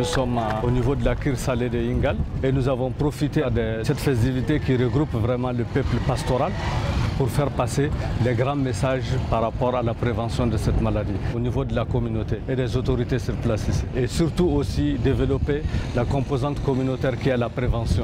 sommes au niveau de la Kir Saleh de Ingal et nous avons profité de cette festivité qui regroupe vraiment le peuple pastoral pour faire passer les grands messages par rapport à la prévention de cette maladie au niveau de la communauté et des autorités sur place ici. Et surtout aussi développer la composante communautaire qui est la prévention.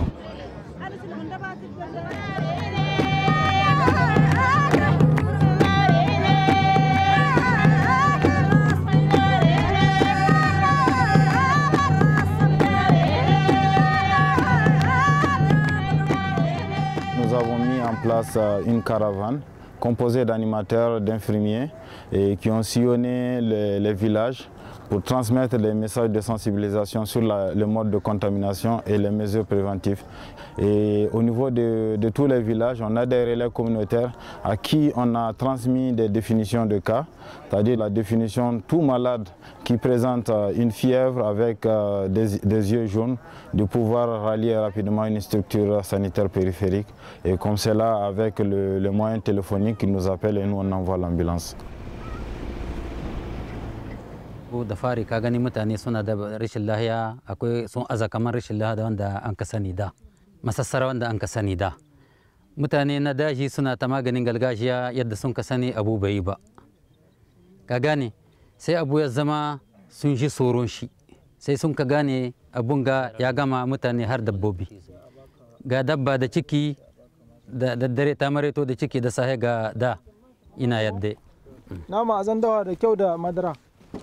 Nous avons mis en place une caravane composée d'animateurs, d'infirmiers et qui ont sillonné les villages pour transmettre les messages de sensibilisation sur le mode de contamination et les mesures préventives. Et au niveau de tous les villages, on a des relais communautaires à qui on a transmis des définitions de cas, c'est-à-dire la définition tout malade qui présente une fièvre avec des yeux jaunes, de pouvoir rallier rapidement une structure sanitaire périphérique. Et comme c'est là, avec le moyen téléphonique, ils nous appellent et nous on envoie l'ambulance. da fari ka gani mutane suna da rashin lahiya akwai sun aza kamar rashin lahiya wanda an ka sani da masassara wanda an ka sani da mutane na daji suna ta maganin gargajiya yadda sun ka sani abu bai ba ka gane sai abu ya zama sun ji tsoron shi sai sun ka gane abun ga ya gama mutane har dabbobi ga dabba da ciki da daddare ta mareto da ciki da sahe ga da ina yadda nama azan dawa da kyau da madara.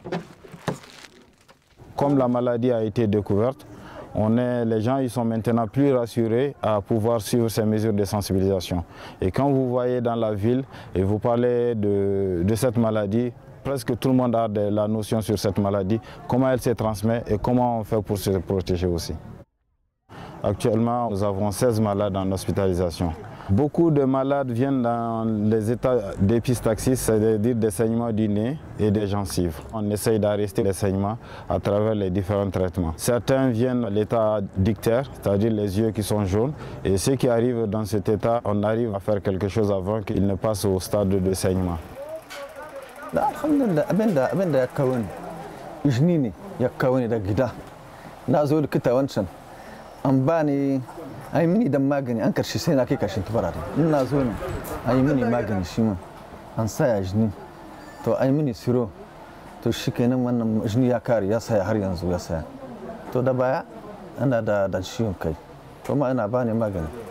Comme la maladie a été découverte, les gens ils sont maintenant plus rassurés à pouvoir suivre ces mesures de sensibilisation. Et quand vous voyez dans la ville et vous parlez de cette maladie, presque tout le monde a la notion sur cette maladie, comment elle se transmet et comment on fait pour se protéger aussi. Actuellement, nous avons 16 malades en hospitalisation. Beaucoup de malades viennent dans les états d'épistaxis, c'est-à-dire des saignements du nez et des gencives. On essaye d'arrêter les saignements à travers les différents traitements. Certains viennent à l'état d'ictère, c'est-à-dire les yeux qui sont jaunes. Et ceux qui arrivent dans cet état, on arrive à faire quelque chose avant qu'ils ne passent au stade de saignement. ai mini dan magani an karshe sai na kai kashin tubara ina zo ne ai mini magani shi ma an saya jini to ai mini siro to shikenan wannan jini ya kare ya saya har yanzu ya saya to da baya ana da ciwon kai to ma ina bani magani